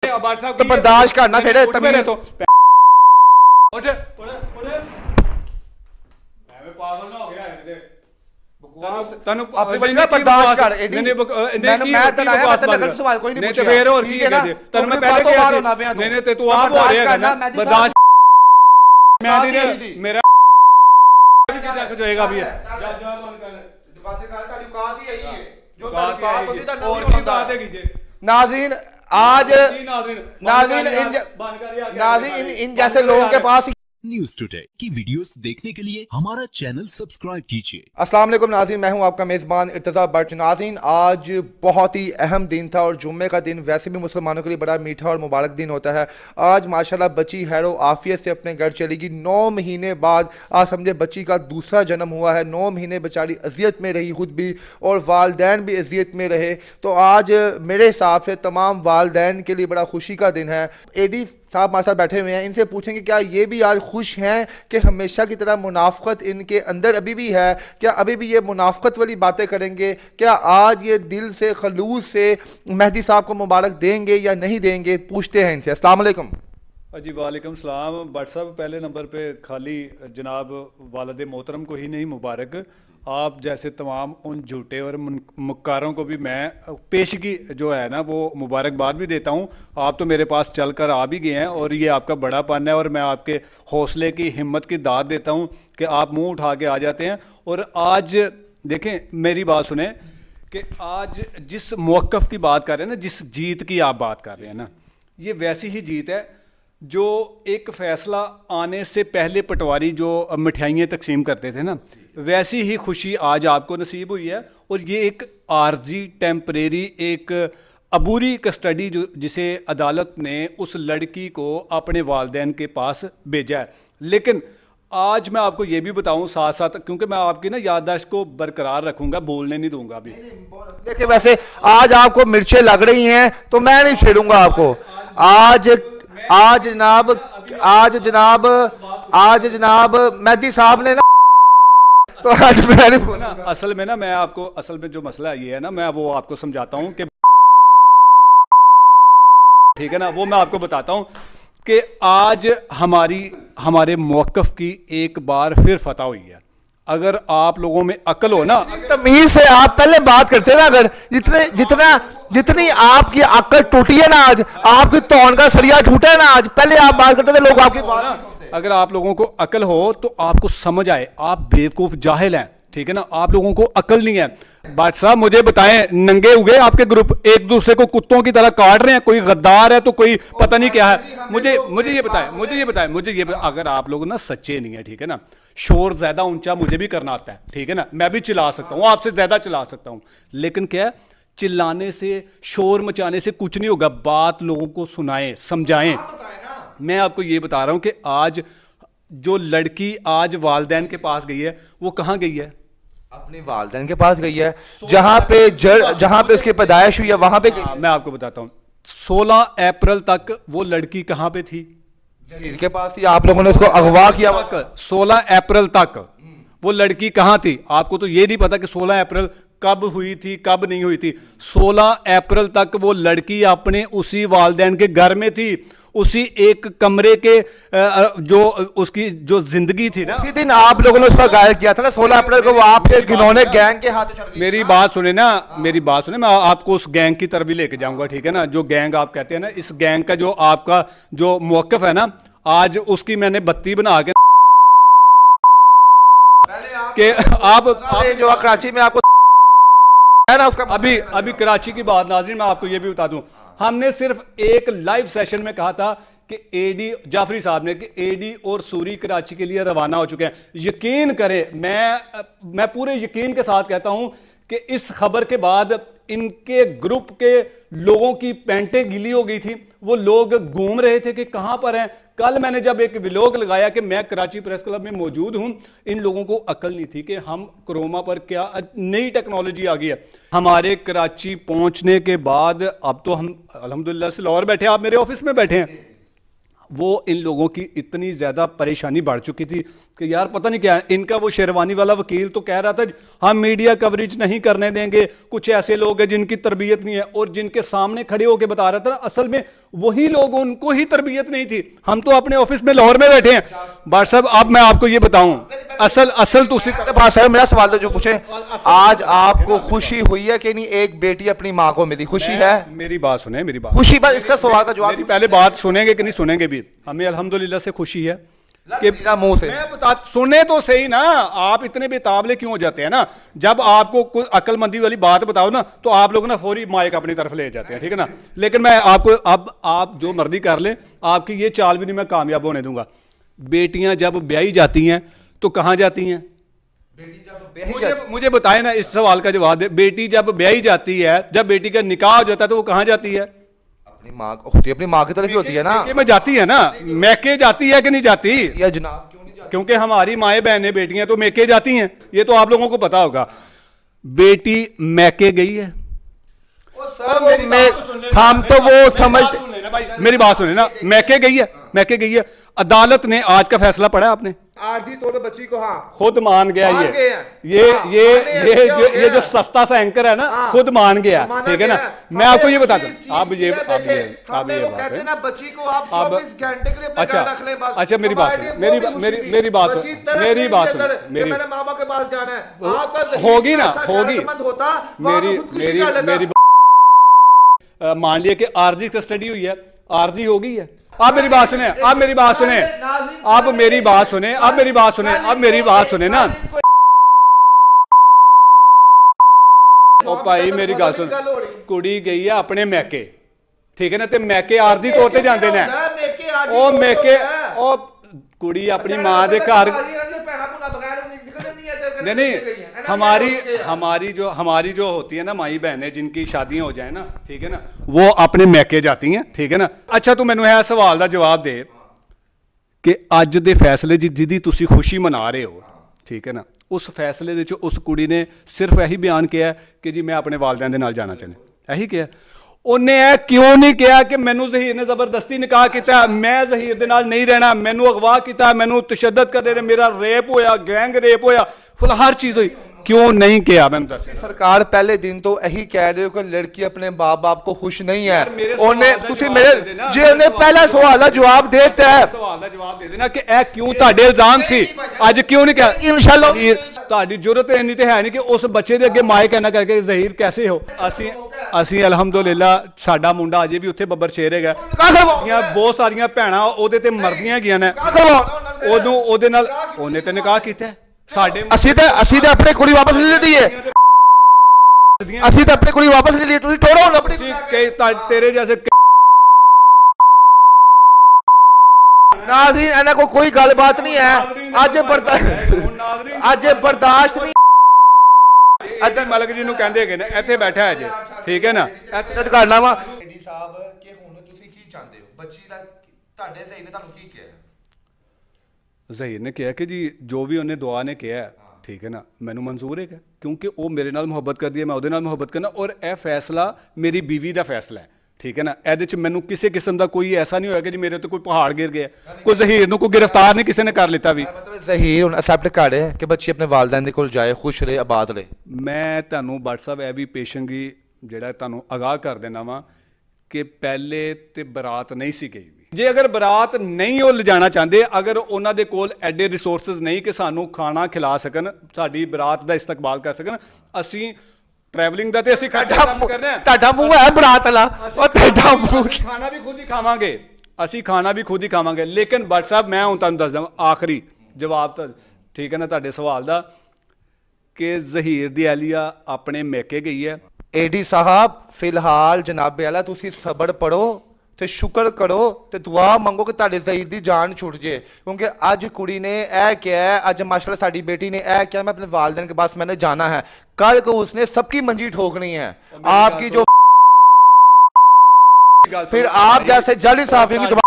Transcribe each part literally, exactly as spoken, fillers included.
तो बर्दाश्त करना फिर तमीज तो उठ उठ उठ मैं पागल ना हो गया है तनु अपने बंदा बर्दाश्त कर एडी नहीं मैं मैं तो आया मैं लगन सवाल कोई नहीं पूछा नहीं तो फिर और की कहते तनु मैं पहले क्या नहीं नहीं तू आप हो रहा है ना बर्दाश्त मैं नहीं मेरा कुछ होएगा भी है जा जा बंद कर बातें कर ताड़ी औकात ही यही है जो ताड़ी औकात होती था और की बात है कीजिए नाज़रीन आज नाज़रीन नाज़रीन इन जैसे लोगों के पास न्यूज टुडे की वीडियोस देखने के लिए हमारा चैनल सब्सक्राइब कीजिए। अस्सलाम वालेकुम नाज़रीन, मैं हूं आपका मेज़बान इर्तज़ा भट्ट। नाज़रीन आज बहुत ही अहम दिन था और जुम्मे का दिन वैसे भी मुसलमानों के लिए बड़ा मीठा और मुबारक दिन होता है। आज माशाल्लाह बच्ची हैरो आफियत से अपने घर चलेगी। नौ महीने बाद आज समझे बच्ची का दूसरा जन्म हुआ है। नौ महीने बेचारी अजियत में रही खुद भी और वालदैन भी अजियत में रहे। तो आज मेरे हिसाब से तमाम वालदैन के लिए बड़ा खुशी का दिन है। एडी साहब हमारे साथ बैठे हुए हैं, इनसे पूछेंगे क्या ये भी आज खुश हैं कि हमेशा की तरह मुनाफकत इनके अंदर अभी भी है, क्या अभी भी ये मुनाफकत वाली बातें करेंगे, क्या आज ये दिल से खलूस से मेहदी साहब को मुबारक देंगे या नहीं देंगे, पूछते हैं इनसे। अस्सलाम वालेकुम। जी वालेकुम सलाम। भट्ट साहब पहले नंबर पे खाली जनाब वालिद मोहतरम को ही नहीं मुबारक, आप जैसे तमाम उन झूठे और मुक्कारों को भी मैं पेशगी जो है ना वो मुबारकबाद भी देता हूँ। आप तो मेरे पास चल कर आ भी गए हैं और ये आपका बड़ा पन है और मैं आपके हौसले की हिम्मत की दाद देता हूँ कि आप मुंह उठा के आ जाते हैं। और आज देखें मेरी बात सुने कि आज जिस मौक़िफ़ की बात कर रहे हैं ना, जिस जीत की आप बात कर रहे हैं ना, ये वैसी ही जीत है जो एक फ़ैसला आने से पहले पटवारी जो मिठाइयाँ तकसीम करते थे ना, वैसी ही खुशी आज आपको नसीब हुई है। और ये एक आर्जी टेम्परेरी एक अबूरी कस्टडी जो जिसे अदालत ने उस लड़की को अपने वालिदैन के पास भेजा है। लेकिन आज मैं आपको ये भी बताऊं साथ साथ, क्योंकि मैं आपकी ना याददाश्त को बरकरार रखूंगा, बोलने नहीं दूंगा अभी। देखिए वैसे आज आपको मिर्चें लग रही हैं तो मैं नहीं छेड़ूंगा आपको। आज आज जनाब आज जनाब आज जनाब मेहदी साहब ने ना तो आज मैं नहीं ना असल में ना मैं आपको असल में जो मसला ये है ना मैं वो आपको समझाता हूँ कि ठीक है ना, वो मैं आपको बताता हूँ कि आज हमारी हमारे मौक़िफ़ की एक बार फिर फतह हुई है। अगर आप लोगों में अकल हो ना, तमीज से आप पहले बात करते ना, अगर जितने जितना जितनी आपकी अकल टूटी है ना, आज आपकी तौन का सरिया टूटा है ना, आज पहले आप बात करते थे लोग आपकी बात। अगर आप लोगों को अकल हो तो आपको समझ आए, आप बेवकूफ़ जाहिल हैं, ठीक है ना, आप लोगों को अकल नहीं है। भट्ट साहब मुझे बताएं, नंगे हुए आपके ग्रुप एक दूसरे को कुत्तों की तरह काट रहे हैं, कोई गद्दार है तो कोई पता नहीं क्या है। मुझे मुझे ये बताएं मुझे ये बताएं मुझे ये अगर आप लोग ना सच्चे नहीं है, ठीक है ना, शोर ज्यादा ऊंचा मुझे भी करना आता है, ठीक है ना, मैं भी चिल्ला सकता हूँ, आपसे ज्यादा चिल्ला सकता हूँ, लेकिन क्या है, चिल्लाने से शोर मचाने से कुछ नहीं होगा। बात लोगों को सुनाएं, समझाएं। मैं आपको ये बता रहा हूं कि आज जो लड़की आज वालिदैन के पास गई है वो कहाँ गई है? अपने वालिदैन के पास गई है, जहां पे जड़ जहां पे उसकी पैदाइश हुई है वहां पे गई। मैं आपको बताता हूँ, सोलह अप्रैल तक वो लड़की कहाँ पे थी? जहीर के पास थी। आप लोगों ने उसको अगवा किया। सोलह अप्रैल तक वो लड़की कहाँ थी? आपको तो ये नहीं पता कि सोलह अप्रैल कब हुई थी कब नहीं हुई थी। सोलह अप्रैल तक वो लड़की अपने उसी वालिदैन के घर में थी, उसी एक कमरे के जो उसकी जो जिंदगी थी ना, उसी दिन आप लोगों ने उसका गायब किया था ना सोलह अप्रैल को, वो आपके गिनौने गैंग के हाथ चढ़ गई। मेरी बात सुने ना मेरी बात सुने मैं आपको उस गैंग की तरफ भी लेके जाऊंगा, ठीक है ना, जो गैंग आप कहते हैं ना, इस गैंग का जो आपका जो मौक़िफ़ है ना, आज उसकी मैंने बत्ती बना के कि आप, आप जो कराची में आपको है ना उसका अभी अभी कराची की बात नाज़रीन मैं आपको ये भी बता दूं, हमने सिर्फ एक लाइव सेशन में कहा था कि एडी जाफरी साहब ने कि एडी और सूरी कराची के लिए रवाना हो चुके हैं। यकीन करें, मैं मैं पूरे यकीन के साथ कहता हूं कि इस खबर के बाद इनके ग्रुप के लोगों की पैंटें गीली हो गई थी, वो लोग घूम रहे थे कि कहां पर हैं। कल मैंने जब एक व्लॉग लगाया कि मैं कराची प्रेस क्लब में मौजूद हूं, इन लोगों को अकल नहीं थी कि हम क्रोमा पर क्या नई टेक्नोलॉजी आ गई है। हमारे कराची पहुंचने के बाद अब तो हम अल्हम्दुलिल्लाह से लाहौर बैठे, आप मेरे ऑफिस में बैठे हैं, वो इन लोगों की इतनी ज़्यादा परेशानी बढ़ चुकी थी कि यार पता नहीं क्या है। इनका वो शेरवानी वाला वकील तो कह रहा था हम मीडिया कवरेज नहीं करने देंगे, कुछ ऐसे लोग हैं जिनकी तरबियत नहीं है, और जिनके सामने खड़े होकर बता रहा था असल में वही लोग, उनको ही तरबियत नहीं थी। हम तो अपने ऑफिस में लाहौर में बैठे हैं। बाट साहब अब मैं आपको ये बताऊं, असल असल तो उसी के पास है। मेरा सवाल तो जो पूछे, आज आपको खुशी हुई है कि नहीं एक बेटी अपनी माँ को मिली? खुशी है? मेरी बात सुने, मेरी बात खुशी, बस इसका सवाल का जवाब। पहले बात सुनेंगे कि नहीं सुनेंगे भी, हमें अल्हम्दुलिल्लाह से खुशी है कि मुंह से मैं बता, सुने तो सही ना। आप इतने बेताबले क्यों हो जाते हैं ना, जब आपको कोई अक्लमंदी वाली बात बताओ ना तो आप लोग ना फौरी माइक अपनी तरफ ले जाते हैं, ठीक है ना। लेकिन मैं आपको, अब आप जो मर्जी कर ले, आपकी ये चाल भी नहीं मैं कामयाब होने दूंगा। बेटियां जब ब्याही जाती हैं तो कहां जाती हैं? मुझे, मुझे बताए ना, इस सवाल का जवाब दे। बेटी जब ब्याही जाती है, जब बेटी का निकाह हो जाता है तो वो कहां जाती है? अपनी माँ होती है, अपनी माँ की तरफ ही होती है ना। मैके में जाती है ना, मैके जाती है कि नहीं जाती? या जनाब क्यों नहीं जाती? क्योंकि हमारी माएँ बहनें बेटियां तो मैके जाती हैं, ये तो आप लोगों को पता होगा। बेटी मैके गई है, सर मेरी हम तो वो समझ, मेरी बात सुने ना, मैके गई है, मैके गई है। अदालत ने आज का फैसला पढ़ा आपने? आरजी तौर पे बच्ची को हाँ खुद मान गया। मान ये ये हाँ, ये ये जो ये जो सस्ता सा एंकर है ना, हाँ, खुद मान गया, ठीक है ना। मैं आपको ये बताता हूँ, आप ये आप आप ये आप ये कहते हैं ना बच्ची को आप अब चौबीस घंटे के लिए अपने अच्छा घर रख ले बस। अच्छा मेरी बात सुन, मेरी मेरी मेरी बात सुन, मेरी बात सुन, मेरी मैंने मामा के पास जाना है, आपका होगी ना, होगी होता मेरी मेरी मेरी मान लिया कि आरजी कस्टडी हुई है, आरजी हो गई है। आप मेरी बात सुने, आप मेरी बात सुने, आप मेरी बात सुने, आप मेरी बात सुने, आप मेरी बात सुने ना। ओ भाई मेरी गल सुन, कुड़ी गई है अपने मैके, ठीक है ना, ते मैके आरजी तौर ते जांदे ने। ओ मैके ओ कुड़ी अपनी मां दे घर, नहीं नहीं, हमारी हमारी जो हमारी जो होती है ना माई बहनें, जिनकी शादियां हो जाए ना, ठीक है ना, वो अपने मैके जाती हैं, ठीक है ना। अच्छा तू मैनू है सवाल का जवाब दे कि अज दे फैसले जिहदी तुसी खुशी मना रहे हो, ठीक है ना, उस फैसले दे उस कुड़ी ने सिर्फ यही बयान किया कि जी मैं अपने वालिदैन दे नाल जाना चाहना, यही किया। उन्हें यह क्यों नहीं किया कि मैनू ज़हीर ने जबरदस्ती निकाह किया, मैं ज़हीर दे नाल नहीं रहना, मैनू अगवा किया, मैनू तशद्दद कर रहे, मेरा रेप होया, गैंग रेप होया, फुल हर चीज हुई, क्यों नहीं किया? मैं दस सरकार पहले दिन तो यही कह रहे हो कि लड़की अपने बाप बाप को खुश नहीं है। उन्हें तुसी मेरे जे उन्हें पहला सवाल का जवाब देता है, सवाल का जवाब दे देना कि ए क्यों ਤੁਹਾਡੇ इल्जाम सी, आज क्यों नहीं किया? इंशाअल्लाह ਤੁਹਾਡੀ ਜ਼ਰੂरत ਇੰਨੀ ਤੇ ਹੈ ਨਹੀਂ ਕਿ ਉਸ ਬੱਚੇ ਦੇ ਅੱਗੇ ਮਾਇਕ ਕਹਿਣਾ ਕਰਕੇ ਜ਼ਹੀਰ कैसे हो। ਅਸੀਂ ਅਸੀਂ ਅਲਹਮਦੁਲਿਲਾ ਸਾਡਾ ਮੁੰਡਾ ਅਜੇ ਵੀ ਉੱਥੇ ਬੱਬਰ ਸ਼ੇਰ ਹੈਗਾ, ਬਹੁਤ ਸਾਰੀਆਂ ਭੈਣਾਂ ਉਹਦੇ ਤੇ ਮਰਦੀਆਂ ਗਈਆਂ ਨੇ, ਉਹਨੂੰ ਉਹਦੇ ਨਾਲ ਉਹਨੇ ਤੇ ਨਿਕਾਹ ਕੀਤਾ। ਸਾਡੇ ਅਸੀਂ ਤੇ ਅਸੀਂ ਤੇ ਆਪਣੀ ਕੁੜੀ ਵਾਪਸ ਲੈ ਲਈ ਹੈ, ਅਸੀਂ ਤੇ ਆਪਣੀ ਕੁੜੀ ਵਾਪਸ ਲੈ ਲਈ, ਤੁਸੀਂ ਟੋੜੋ ਹੁਣ ਆਪਣੀ ਕਈ ਤੇਰੇ ਜੈਸੇ नाज़रीन इन्हां को कोई गलबात नहीं है, अज बर्दाश्त अज बर्दाश्त नहीं। ਇੱਧਰ ਮਲਕ ਜੀ ਨੂੰ ਕਹਿੰਦੇ ਹੈਗੇ ਨੇ, ਇੱਥੇ ਬੈਠਾ ਹੈ ਜੀ, ਠੀਕ ਹੈ ਨਾ। ਇੱਜ਼ਤ ਕਰਨਾ ਵਾ ਡੀ ਸਾਹਿਬ ਕਿ ਹੁਣ ਤੁਸੀਂ ਕੀ ਚਾਹੁੰਦੇ ਹੋ? ਬੱਚੀ ਦਾ ਤੁਹਾਡੇ ਸਹੀ ਨੇ ਤੁਹਾਨੂੰ ਕੀ ਕਿਹਾ? ਜ਼ਹੀਰ ਨੇ ਕਿਹਾ ਕਿ ਜੀ ਜੋ ਵੀ ਉਹਨੇ ਦੁਆ ਨੇ ਕਿਹਾ, ਠੀਕ ਹੈ ਨਾ, ਮੈਨੂੰ ਮਨਜ਼ੂਰ ਹੈਗਾ, ਕਿਉਂਕਿ ਉਹ ਮੇਰੇ ਨਾਲ ਮੁਹੱਬਤ ਕਰਦੀ ਹੈ, ਮੈਂ ਉਹਦੇ ਨਾਲ ਮੁਹੱਬਤ ਕਰਨਾ, ਔਰ ਇਹ ਫੈਸਲਾ ਮੇਰੀ ਬੀਵੀ ਦਾ ਫੈਸਲਾ ਹੈ, ठीक है ना। ਇਹਦੇ मैनू किसी किस्म का कोई ऐसा नहीं होया कि जी मेरे तो कोई पहाड़ गिर गया, कोई ज़हीर नूं कोई गिरफ्तार नहीं किसी ने कर लिता भी। ज़हीर हुण एक्सेप्ट कर रहे कि बच्ची अपने वालिदैन दे कोल जाए, खुश रहे, आबाद रहे। मैं तुहानूं WhatsApp ਇਹ ਵੀ ਪੇਸ਼ੰਗੀ ਜਿਹੜਾ ਤੁਹਾਨੂੰ ਆਗਾਹ ਕਰ ਦੇਣਾ ਵਾ कि पहले ते बरात नहीं सी गई भी। जे अगर बरात नहीं वो लिजाना चाहते, अगर उन्हां दे कोल एडे रिसोर्सिस नहीं कि सानू खाना खिला सकन, साडी बरात का इस्तकबाल कर सकन, असी ट्रैवलिंग का ते असी खर्चा कम करना है। ਤੁਹਾਡਾ ਮੂੰਹ ਹੈ ਬਰਾਤ ਵਾਲਾ, ਉਹ ਤੁਹਾਡਾ ਮੂੰਹ खाना भी खुद ही खावांगे, असी खाना भी खुद ही खावांगे। लेकिन WhatsApp मैं हुण तुहानूं दस दवां आखिरी जवाब तो ठीक है ना तुहाडे सवाल दा कि ज़हीर दी अहलिया अपने मैके गई है। एडी साहब फिलहाल जनाबे आला तुसी सबर पढ़ो ते शुक्र करो ते दुआ मंगो कि तुहाडे ज़हीर दी जान छुट जाए, क्योंकि अज कुड़ी ने यह किया है, अज माशाल्लाह साडी बेटी ने यह किया मैं अपने वालिदैन के पास मैंने जाना है, कल को उसने सबकी मंजी ठोकनी है। आपकी जो फिर आप जैसे जल साफी की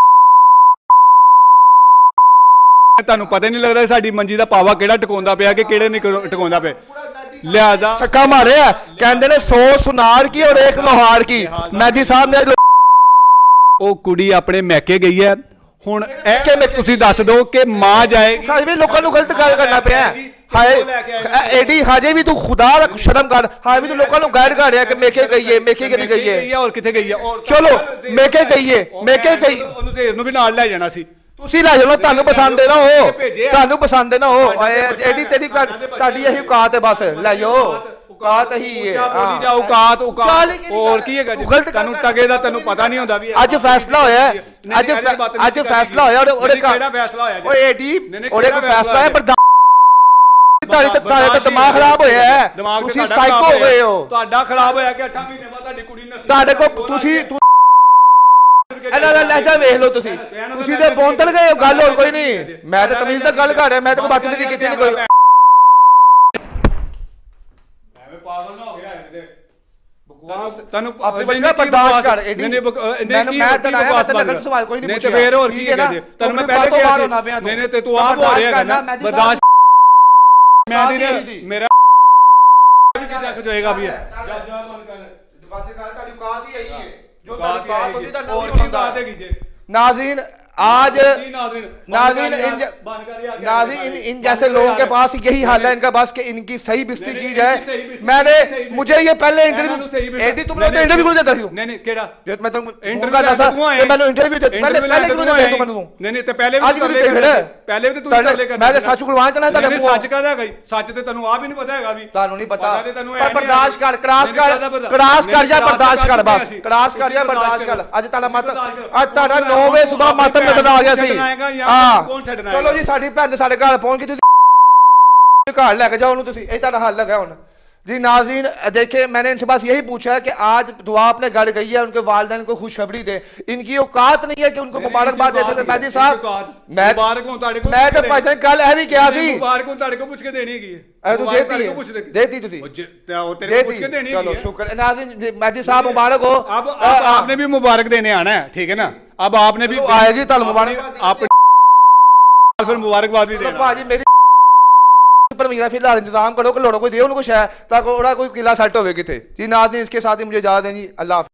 ਤੁਹਾਨੂੰ पता नहीं लगता साडी मंजी का पावा केड़ा टकाउंदा पिया कि केड़े नहीं टकाउंदा पे, लिहाजा छक्का मारे है, कहंदे ने सौ सुनार की और एक लोहार की। मैदी साहब ने ਉਹ ਕੁੜੀ ਆਪਣੇ ਮੈਕੇ ਗਈ ਹੈ, ਹੁਣ ਇਹ ਤੁਸੀਂ ਦੱਸ ਦਿਓ ਕਿ ਮਾਂ ਜਾਏਗੀ, ਵੀ ਲੋਕਾਂ ਨੂੰ ਗਲਤ ਗੱਲ ਕਰਨਾ ਪਿਆ। ਹਾਏ ਐਡੀ ਹਜੇ ਵੀ ਤੂੰ ਖੁਦਾ ਦਾ ਸ਼ਰਮ ਕਰ ਹਾਏ ਵੀ ਤੂੰ ਲੋਕਾਂ ਨੂੰ ਗਾਈਡ ਕਰ ਰਿਹਾ ਕਿ ਮੇਕੇ ਗਈ ਏ ਮੇਕੇ ਕਿਹੜੀ ਗਈ ਏ ਔਰ ਕਿੱਥੇ ਗਈ ਏ ਚਲੋ ਮੇਕੇ ਗਈ ਏ ਮੇਕੇ ਗਈ ਉਹਨੂੰ ਤੇ ਇਹਨੂੰ ਵੀ ਨਾਲ ਲੈ ਜਾਣਾ ਸੀ ਤੁਸੀਂ ਲੈ ਜਾਓ ਤੁਹਾਨੂੰ ਪਸੰਦ ਹੈ ਨਾ ਉਹ ਤੁਹਾਨੂੰ ਪਸੰਦ ਹੈ ਨਾ ਉਹ ਐਡੀ ਤੇਰੀ ਤੁਹਾਡੀ ਇਹੀ ਔਕਾਤ ਹੈ ਬਸ ਲੈ ਜਾਓ ਔਕਾਤ ਹੀ ਹੈ ਬੋਲੀ ਜਾ ਔਕਾਤ ਔਕਾਤ ਹੋਰ ਕੀ ਹੈਗਾ ਤੁਹਾਨੂੰ ਟਗੇ ਦਾ ਤੈਨੂੰ ਪਤਾ ਨਹੀਂ ਹੁੰਦਾ ਵੀ ਅੱਜ ਫੈਸਲਾ ਹੋਇਆ ਅੱਜ ਅੱਜ ਫੈਸਲਾ ਹੋਇਆ ਉਹਦੇ ਕਿਹੜਾ ਫੈਸਲਾ ਹੋਇਆ ਓਏ ਐਡੀ ਉਹਦੇ ਕੋਲ ਫੈਸਲਾ ਹੈ ਪਰ ਤੁਹਾਡੇ ਤਾਂ ਦਿਮਾਗ ਖਰਾਬ ਹੋਇਆ ਹੈ ਤੁਸੀਂ ਸਾਈਕੋ ਹੋ ਗਏ ਹੋ ਤੁਹਾਡਾ ਖਰਾਬ ਹੋਇਆ ਕਿ ਅੱਠ ਮਹੀਨੇ ਬਾਅਦ ਤੁਹਾਡੀ ਕੁੜੀ ਨਸੀ ਤੁਹਾਡੇ ਕੋਲ ਤੁਸੀਂ ਇਹਨਾਂ ਦਾ ਲਹਿਜਾ ਵੇਖ ਲਓ ਤੁਸੀਂ ਤੁਸੀਂ ਤੇ ਬੌਂਤਲ ਗਏ ਹੋ ਗੱਲ ਹੋਰ ਕੋਈ ਨਹੀਂ ਮੈਂ ਤਾਂ ਤਮੀਜ਼ ਨਾਲ ਗੱਲ ਕਰ ਰਿਹਾ ਮੈਂ ਤਾਂ ਕੋਈ ਬਦਤਮੀਜ਼ੀ ਕੀਤੀ ਨਹੀਂ ਕੋਈ ਐਵੇਂ ਪਾਗਲ ਨਾ ਹੋ ਗਿਆ ਕਿਤੇ ਬਕਵਾਸ ਤੈਨੂੰ ਆਪਣੀ ਬੰਦਾ ਬਰਦਾਸ਼ਤ ਕਰ ਨਹੀਂ ਨਹੀਂ ਮੈਂ ਤਾਂ ਆਇਆ ਮੈਂ ਨਕਲ ਸਵਾਲ ਕੋਈ ਨਹੀਂ ਪੁੱਛਿਆ ਫੇਰ ਹੋਰ ਕੀ ਹੈ ਤੈਨੂੰ ਮੈਂ ਪਹਿਲੇ ਕਿਹਾ ਨਹੀਂ ਨਹੀਂ ਤੇ ਤੂੰ ਆਪ ਹੋ ਰਿਹਾ ਨਾ ਬਰਦਾਸ਼ਤ ਮੈਂ ਨਹੀਂ ਮੇਰਾ ਰੱਖ ਜਾਏਗਾ ਵੀ ਜਦ ਜਵਾਬ ਬੰਦ ਕਰ ਬੰਦ ਕਰ ਤੁਹਾਡੀ ਔਕਾਤ ਹੀ ਆਈ ਹੈ जो नाज़रीन आज नाज़रीन नाज़रीन इन जैसे लोगों के पास यही हाल है इनका बस कि इनकी सही बिस्ती की जाए मैंने मुझे ये पहले इंटरव्यू एडी तुमने तो इंटरव्यू क्यों देता थी नहीं नहीं केड़ा मैं तो इंटरव्यू करना था कि मैंने इंटरव्यू दे पहले पहले क्यों देता तू मैंने नहीं नहीं तो पहले आज भी देख पहले भी तू तरले कर मैं तो सच खुलवाना चाहता था सच कहदा गई सच ते तन्नू आप ही नहीं पता हैगा भी ਤੁਹਾਨੂੰ ਨਹੀਂ ਪਤਾ ਪਰ ਬਰਦਾਸ਼ਤ ਕਰ ਕਰਾਸ ਕਰ ਕਰਾਸ ਕਰ ਜਾ ਬਰਦਾਸ਼ਤ ਕਰ ਬਸ ਕਰਾਸ ਕਰ ਜਾ ਬਰਦਾਸ਼ਤ ਕਰ ਅੱਜ ਤੁਹਾਡਾ ਮਤ ਅੱਜ ਤੁਹਾਡਾ ਨੌ ਵਜੇ ਸਵੇਰ ਮਤ ਨਜ਼ਰ ਆ ਗਿਆ ਸੀ ਹਾਂ ਚਲੋ ਜੀ ਸਾਡੀ ਭੈਣ ਸਾਡੇ ਘਰ ਪਹੁੰਚ ਗਈ ਤੁਸੀਂ घर लेके जाओ उन्होंने तुसी यही हल लगा हूँ जी। नाज़रीन देखे मैंने इनसे बस यही पूछा है कि आज दुआ अपने घर गई है उनके वालिदैन को खुशखबरी दे इनकी औकात नहीं है कि उनको मुबारकबाद दे सकते मैदी साहब मैं मैं तो पता कल है भी क्या सी पूछ के देनी है तू देती है देती तुसी देती चलो शुक्र नाज़रीन मैदी साहब मुबारक हो अब आपने भी मुबारक देने आना है ठीक है ना अब आपने भी आएगी तल मुबारक आप फिर मुबारकबाद भी देना भाजी मेरी फिलहाल इंतजाम करो कि लोड़ो कोई दे उनको शायद ताकि कोई किला सेट हो कितने जी। नाज़रीन इसके साथ ही मुझे इजाज़त दें जी। अल्लाह हाफ़िज़।